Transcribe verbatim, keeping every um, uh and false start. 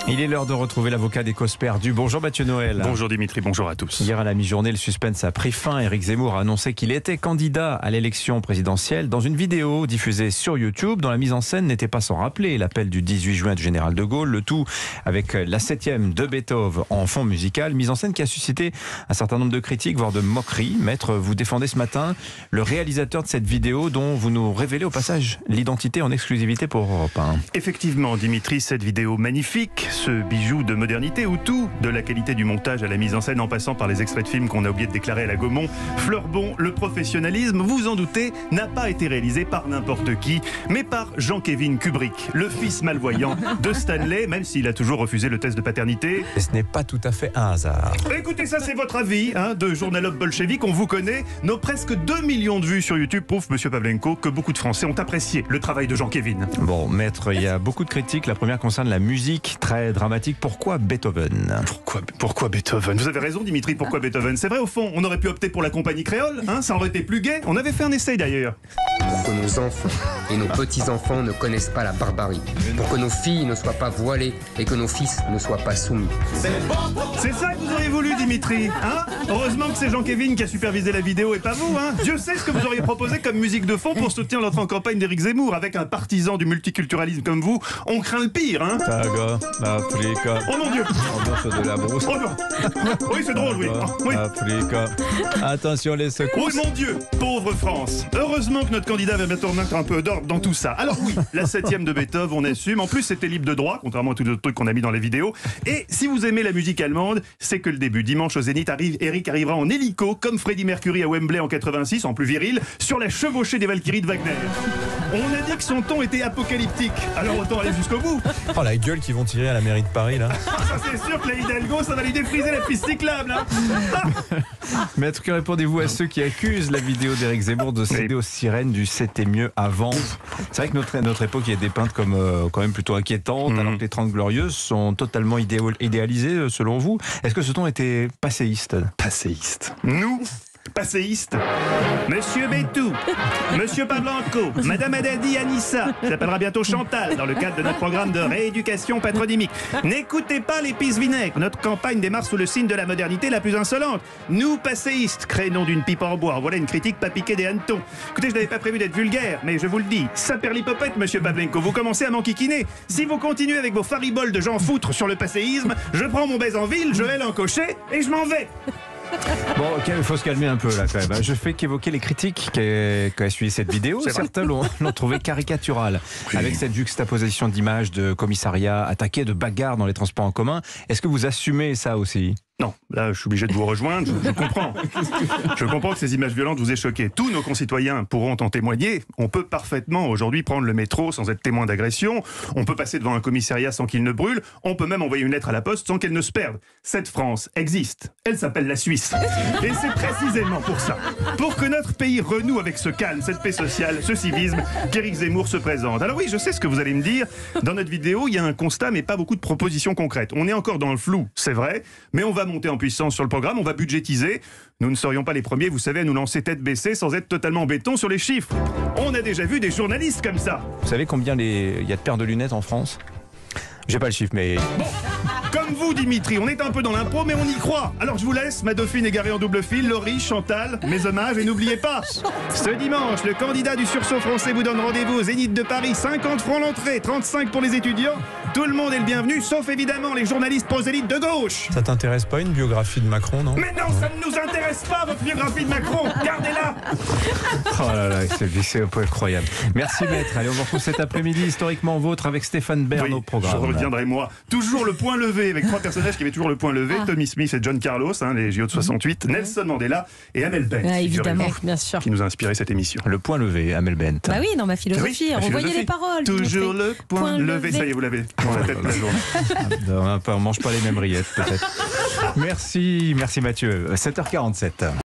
Il est l'heure de retrouver l'avocat des causes perdues. Bonjour Mathieu Noël. Bonjour Dimitri, bonjour à tous. Hier à la mi-journée, le suspense a pris fin. Éric Zemmour a annoncé qu'il était candidat à l'élection présidentielle. Dans une vidéo diffusée sur YouTube, dont la mise en scène n'était pas sans rappeler l'appel du dix-huit juin du général de Gaulle. Le tout avec la septième de Beethoven en fond musical. Mise en scène qui a suscité un certain nombre de critiques, voire de moqueries. Maître, vous défendez ce matin le réalisateur de cette vidéo dont vous nous révélez au passage l'identité en exclusivité pour Europe un. Effectivement Dimitri, cette vidéo magnifique, ce bijou de modernité où tout, de la qualité du montage à la mise en scène en passant par les extraits de films qu'on a oublié de déclarer à la Gaumont, fleure bon le professionnalisme, vous en doutez, n'a pas été réalisé par n'importe qui, mais par Jean-Kévin Kubrick, le fils malvoyant de Stanley, même s'il a toujours refusé le test de paternité. Et ce n'est pas tout à fait un hasard. Écoutez, ça c'est votre avis, hein, de journalope bolchevique, on vous connaît. Nos presque deux millions de vues sur YouTube prouvent, monsieur Pavlenko, que beaucoup de Français ont apprécié le travail de Jean-Kévin. Bon, maître, il y a beaucoup de critiques. La première concerne la musique, très dramatique. Pourquoi Beethoven ? Pourquoi, pourquoi Beethoven ? Vous avez raison Dimitri, pourquoi Beethoven ? C'est vrai au fond, on aurait pu opter pour la compagnie créole, hein, ça aurait été plus gai. On avait fait un essai d'ailleurs. Pour que nos enfants et nos petits-enfants ne connaissent pas la barbarie. Pour que nos filles ne soient pas voilées et que nos fils ne soient pas soumis. C'est ça que vous auriez voulu Dimitri, hein ? Heureusement que c'est Jean-Kévin qui a supervisé la vidéo et pas vous, hein ? Dieu sait ce que vous auriez proposé comme musique de fond pour soutenir l'entrée en campagne d'Éric Zemmour. Avec un partisan du multiculturalisme comme vous, on craint le pire, hein ? Saga, Africa. Oh mon Dieu ! Ambiance de la brousse. Oh non ! Oui, c'est drôle, oui. Oh, oui. Africa. Attention les secours. Oh mon Dieu, pauvre France. Heureusement que notre candidat va bientôt remettre un peu d'ordre dans tout ça. Alors oui, la septième de Beethoven, on assume. En plus, c'était libre de droit, contrairement à tous les autres trucs qu'on a mis dans les vidéos. Et si vous aimez la musique allemande, c'est que le début. Dimanche au Zénith, arrive, Eric arrivera en hélico, comme Freddie Mercury à Wembley en quatre-vingt-six, en plus viril, sur la chevauchée des Valkyries de Wagner. On a dit que son ton était apocalyptique. Alors autant aller jusqu'au bout. Oh la gueule qu'ils vont tirer à la mairie de Paris là. Ça c'est sûr que la Hidalgo, ça va lui défriser la piste cyclable. Hein. Maître, que répondez-vous à ceux qui accusent la vidéo d'Éric Zemmour de céder aux sirènes du c'était mieux avant ? C'est vrai que notre, notre époque est dépeinte comme euh, quand même plutôt inquiétante, mmh. alors que les Trente Glorieuses sont totalement idéal, idéalisées selon vous. Est-ce que ce ton était passéiste ? Passéiste. Nous passéiste. Monsieur Bétou, Monsieur Pavlenko, Madame Adadi Anissa, qui s'appellera bientôt Chantal, dans le cadre de notre programme de rééducation patronymique. N'écoutez pas les pisse-vinaigres. Notre campagne démarre sous le signe de la modernité la plus insolente. Nous, passéistes, créons d'une pipe en bois. Voilà une critique pas piquée des hannetons. Écoutez, je n'avais pas prévu d'être vulgaire, mais je vous le dis, saperlipopette, Monsieur Pavlenko, vous commencez à m'enquiquiner. Si vous continuez avec vos fariboles de gens foutres sur le passéisme, je prends mon baise en ville, je vais l'encocher et je m'en vais. Bon, ok, il faut se calmer un peu là quand même. Je fais qu'évoquer les critiques qu'a suivi cette vidéo. Certains l'ont trouvé caricaturale, oui. Avec cette juxtaposition d'images de commissariats attaqués, de bagarres dans les transports en commun. Est-ce que vous assumez ça aussi ? Non, là je suis obligé de vous rejoindre, je, je comprends. Je comprends que ces images violentes vous aient choqué. Tous nos concitoyens pourront en témoigner. On peut parfaitement aujourd'hui prendre le métro sans être témoin d'agression. On peut passer devant un commissariat sans qu'il ne brûle. On peut même envoyer une lettre à la poste sans qu'elle ne se perde. Cette France existe. Elle s'appelle la Suisse. Et c'est précisément pour ça, pour que notre pays renoue avec ce calme, cette paix sociale, ce civisme, qu'Éric Zemmour se présente. Alors oui, je sais ce que vous allez me dire. Dans notre vidéo, il y a un constat mais pas beaucoup de propositions concrètes. On est encore dans le flou, c'est vrai, mais on va monter en puissance sur le programme, on va budgétiser. Nous ne serions pas les premiers, vous savez, à nous lancer tête baissée sans être totalement béton sur les chiffres. On a déjà vu des journalistes comme ça. Vous savez combien les... il y a de paires de lunettes en France ? J'ai pas le chiffre, mais... Bon, comme vous, Dimitri, on est un peu dans l'impro, mais on y croit. Alors je vous laisse, ma dauphine égarée en double fil, Laurie, Chantal, mes hommages, et n'oubliez pas, ce dimanche, le candidat du sursaut français vous donne rendez-vous au Zénith de Paris, cinquante francs l'entrée, trente-cinq pour les étudiants. Tout le monde est le bienvenu, sauf évidemment les journalistes prosélytes de gauche. Ça t'intéresse pas une biographie de Macron, non ? Mais non, ça ne nous intéresse pas, votre biographie de Macron. Gardez-la. Oh là là, c'est un peu incroyable. Merci maître. Allez, on vous retrouve cet après-midi historiquement vôtre avec Stéphane Bern oui, au programme. Je reviendrai moi. Toujours le point levé, avec trois personnages qui avaient toujours le point levé. Ah. Tommy Smith et John Carlos, hein, les J O de soixante-huit. Mmh. Nelson Mandela et Amel Bent. Ah, évidemment, bien sûr. Qui nous a inspiré cette émission. Le point levé, Amel Bent. Bah oui, dans ma philosophie, oui, revoyez les paroles. Toujours le point, point levé. levé. Ça y est, vous l'avez dans la tête la journée. On ne mange pas les mêmes rillettes, peut-être. Merci, merci Mathieu. sept heures quarante-sept.